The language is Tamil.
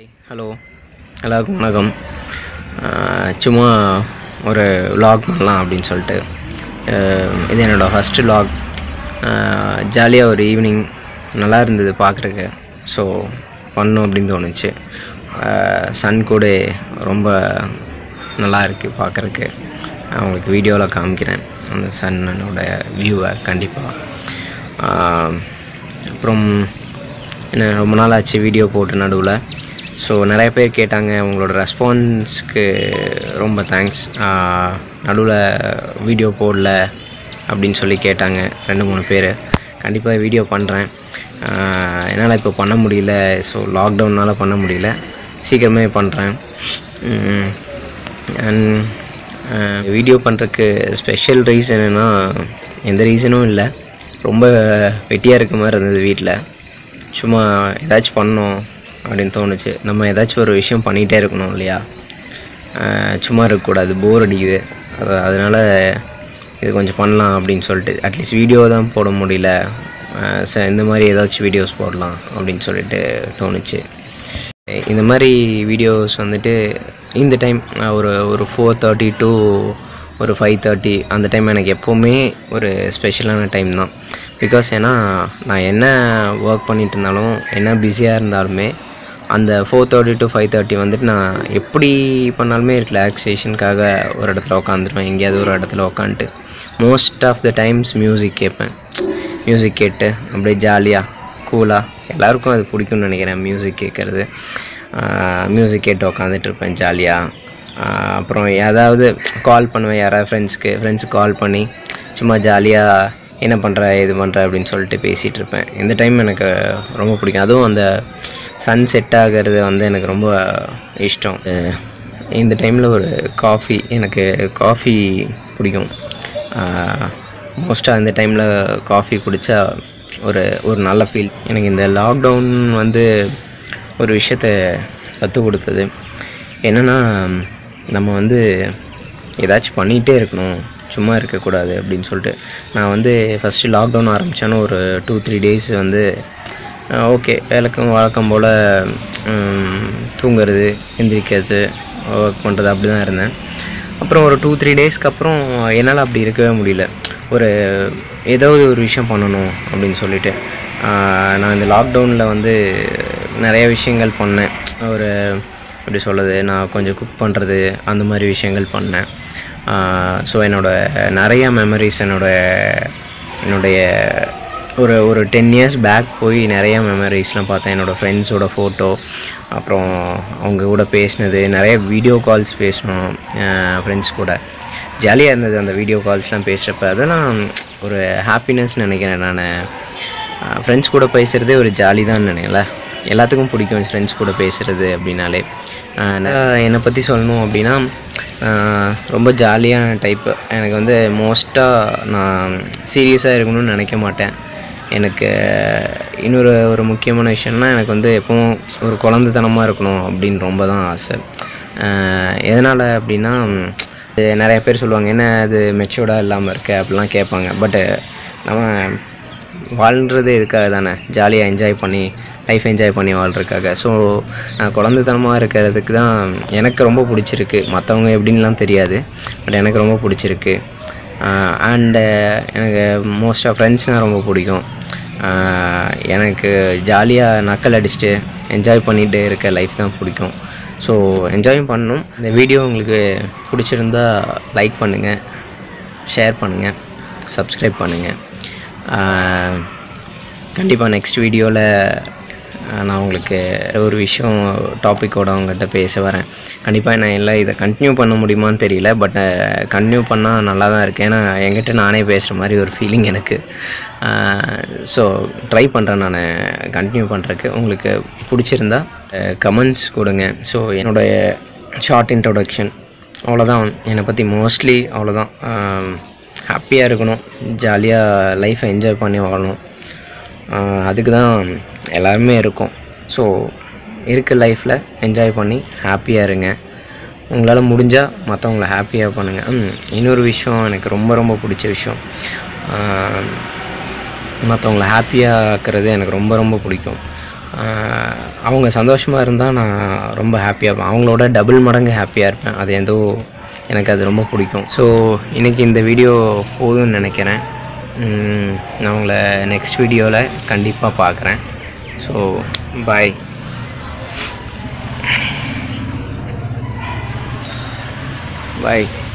ஹாய் ஹலோ எல்லாருக்கும் வணக்கம். சும்மா ஒரு விலாக் பண்ணலாம் அப்படின்னு சொல்லிட்டு இது என்னோடய ஃபஸ்ட்டு விலாக். ஜாலியாக ஒரு ஈவினிங் நல்லா இருந்தது பார்க்குறக்கு. ஸோ பண்ணணும் அப்படின்னு தோணுச்சு. சன் கூட ரொம்ப நல்லா இருக்குது பார்க்குறக்கு. அவங்களுக்கு வீடியோவில் காமிக்கிறேன் அந்த சன்னோட வியூவை கண்டிப்பாக. அப்புறம் என்ன ரொம்ப நாள் ஆச்சு வீடியோ போட்டு நடுவில். ஸோ நிறைய பேர் கேட்டாங்க, உங்களோட ரெஸ்பான்ஸ்க்கு ரொம்ப தேங்க்ஸ். நடுவில் வீடியோ போடல அப்படின்னு சொல்லி கேட்டாங்க 2-3 பேர். கண்டிப்பாக வீடியோ பண்ணுறேன். என்னால் இப்போ பண்ண முடியல. ஸோ லாக்டவுன்னால் பண்ண முடியல. சீக்கிரமே பண்ணுறேன். அண்ட் வீடியோ பண்ணுறதுக்கு ஸ்பெஷல் ரீசன் என்னென்னா, எந்த ரீசனும் இல்லை. ரொம்ப வெட்டியாக இருக்க மாதிரி இருந்தது வீட்டில். சும்மா ஏதாச்சும் பண்ணோம் அப்படின்னு தோணுச்சு. நம்ம ஏதாச்சும் ஒரு விஷயம் பண்ணிகிட்டே இருக்கணும் இல்லையா, சும்மா இருக்கக்கூடாது, போர் அடிக்குது. அதனால் இது கொஞ்சம் பண்ணலாம் அப்படின்னு சொல்லிட்டு, அட்லீஸ்ட் வீடியோ தான் போட முடியல, இந்த மாதிரி ஏதாச்சும் வீடியோஸ் போடலாம் அப்படின்னு சொல்லிட்டு தோணுச்சு. இந்த மாதிரி வீடியோஸ் வந்துட்டு இந்த டைம் ஒரு 4:30 to ஒரு 5:30 அந்த டைம் எனக்கு எப்போவுமே ஒரு ஸ்பெஷலான டைம் தான். பிகாஸ் ஏன்னா நான் என்ன ஒர்க் பண்ணிகிட்டு இருந்தாலும், என்ன பிஸியாக இருந்தாலுமே, அந்த 4:30 to 5:30 வந்துட்டு நான் எப்படி பண்ணாலுமே ரிலாக்ஸேஷனுக்காக ஒரு இடத்துல உட்காந்துருவேன். எங்கேயாவது ஒரு இடத்துல உட்காந்துட்டு most of the times music கேட்பேன். மியூசிக் கேட்டு அப்படியே ஜாலியாக கூலாக, எல்லாருக்கும் அது பிடிக்கும்னு நினைக்கிறேன் மியூசிக் கேட்குறது. மியூசிக் கேட்டு உட்காந்துட்டு இருப்பேன் ஜாலியாக. அப்புறம் ஏதாவது கால் பண்ணுவேன், யாராவது ஃப்ரெண்ட்ஸுக்கு கால் பண்ணி சும்மா ஜாலியாக என்ன பண்ணுற இது பண்ணுற அப்படின்னு சொல்லிட்டு பேசிகிட்டு இருப்பேன். இந்த டைம் எனக்கு ரொம்ப பிடிக்கும். அதுவும் அந்த சன் செட் ஆகிறது வந்து எனக்கு ரொம்ப இஷ்டம். இந்த டைமில் ஒரு காஃபி, எனக்கு காஃபி பிடிக்கும். மோஸ்ட்டாக இந்த டைமில் காஃபி குடித்தா ஒரு நல்ல ஃபீல். எனக்கு இந்த லாக்டவுன் வந்து ஒரு விஷயத்த கற்றுக் கொடுத்தது என்னென்னா, நம்ம வந்து ஏதாச்சும் பண்ணிகிட்டே இருக்கணும், சும்மா இருக்கக்கூடாது அப்படின்னு சொல்லிட்டு. நான் வந்து ஃபஸ்ட்டு லாக்டவுன் ஆரம்பித்தோன்னு ஒரு 2-3 days வந்து ஓகே, வழக்கம் போல் தூங்குறது, எந்திரிக்கிறது, ஒர்க் பண்ணுறது அப்படி தான் இருந்தேன். அப்புறம் ஒரு 2-3 daysக்கு அப்புறம் என்னால் அப்படி இருக்கவே முடியல. ஏதாவது ஒரு விஷயம் பண்ணணும் அப்படின்னு சொல்லிட்டு நான் இந்த லாக்டவுனில் வந்து நிறைய விஷயங்கள் பண்ணேன். எப்படி சொல்கிறது, நான் கொஞ்சம் குக் பண்ணுறது, அந்த மாதிரி விஷயங்கள் பண்ணேன். ஸோ நிறைய மெமரிஸ் என்னுடைய ஒரு 10 years பேக் போய் நிறையா மெமரிஸ்லாம் பார்த்தேன். என்னோடய ஃப்ரெண்ட்ஸோட ஃபோட்டோ, அப்புறம் அவங்க கூட பேசினது, நிறைய வீடியோ கால்ஸ் பேசினோம் ஃப்ரெண்ட்ஸ் கூட. ஜாலியாக இருந்தது அந்த வீடியோ கால்ஸ்லாம் பேசுகிறப்ப. அதெல்லாம் ஒரு ஹாப்பினஸ்ன்னு நினைக்கிறேன். நான் ஃப்ரெண்ட்ஸ் கூட பேசுகிறதே ஒரு ஜாலி தான் நினைக்கல. எல்லாத்துக்கும் பிடிக்கும் ஃப்ரெண்ட்ஸ் கூட பேசுகிறது அப்படின்னாலே. என்னை பற்றி சொல்லணும் அப்படின்னா, ரொம்ப ஜாலியான டைப்பு. எனக்கு வந்து மோஸ்ட்டாக நான் சீரியஸாக இருக்கணும்னு நினைக்க மாட்டேன். எனக்கு ஒரு முக்கியமான விஷயம்னா, எனக்கு வந்து எப்பவும் ஒரு குழந்தைத்தனமாக இருக்கணும் அப்படின்னு ரொம்ப தான் ஆசை. எதனால் அப்படின்னா, நிறைய பேர் சொல்லுவாங்க, என்ன அது மெச்சூர்டாக இல்லாமல் இருக்க அப்படிலாம் கேட்பாங்க. பட்டு நம்ம வாழ்கிறது இதுக்காக தானே, ஜாலியாக லைஃப் என்ஜாய் பண்ணி வாழ்கிறதுக்காக. ஸோ நான் குழந்தைத்தனமாக இருக்கிறதுக்கு தான் எனக்கு ரொம்ப பிடிச்சிருக்கு. மற்றவங்க எப்படின்லாம் தெரியாது, பட் எனக்கு ரொம்ப பிடிச்சிருக்கு. அண்டு எனக்கு மோஸ்ட்டாக ஃப்ரெண்ட்ஸ்னால் ரொம்ப பிடிக்கும். எனக்கு ஜாலியாக நக்கல் அடிச்சுட்டு என்ஜாய் பண்ணிகிட்டு இருக்க லைஃப் தான் பிடிக்கும். ஸோ என்ஜாயும் பண்ணணும். இந்த வீடியோ உங்களுக்கு பிடிச்சிருந்தா லைக் பண்ணுங்கள், ஷேர் பண்ணுங்கள், சப்ஸ்கிரைப் பண்ணுங்கள். கண்டிப்பாக நெக்ஸ்ட் வீடியோவில் நான் உங்களுக்கு ஒரு விஷயம் டாப்பிக்கோடு அவங்ககிட்ட பேச வரேன். கண்டிப்பாக நான் இதை கண்டினியூ பண்ண முடியுமான்னு தெரியல, பட் கண்டினியூ பண்ணால் நல்லா தான் இருக்குது. ஏன்னா என்கிட்ட நானே பேசுகிற மாதிரி ஒரு ஃபீலிங் எனக்கு. ஸோ ட்ரை பண்ணுறேன் நான் கண்டினியூ பண்ணுறதுக்கு. உங்களுக்கு பிடிச்சிருந்தா கமெண்ட்ஸ் கொடுங்க. ஸோ என்னுடைய ஷார்ட் இன்ட்ரோடக்ஷன் அவ்வளோதான். என்னை பற்றி மோஸ்ட்லி அவ்வளோதான். ஹாப்பியாக இருக்கணும், ஜாலியாக லைஃப்பை என்ஜாய் பண்ணி வாழணும். அதுக்கு தான் எல்லாருமே இருக்கும். ஸோ இருக்க லைஃப்பில் என்ஜாய் பண்ணி ஹாப்பியாக இருங்க. உங்களால் முடிஞ்சால் மற்றவங்கள ஹாப்பியாக பண்ணுங்கள். இன்னொரு விஷயம், எனக்கு ரொம்ப ரொம்ப பிடிச்ச விஷயம், மற்றவங்கள ஹாப்பியாக ஆக்கிறது எனக்கு ரொம்ப ரொம்ப பிடிக்கும். அவங்க சந்தோஷமாக இருந்தால் நான் ரொம்ப ஹாப்பியாக இருப்பேன். அவங்களோட டபுள் மடங்கு ஹாப்பியாக இருப்பேன். அது ஏதோ எனக்கு அது ரொம்ப பிடிக்கும். ஸோ இன்றைக்கி இந்த வீடியோ போதும்னு நினைக்கிறேன். நான் உங்களை நெக்ஸ்ட் வீடியோவில் கண்டிப்பாக பார்க்குறேன். So bye. பாய்.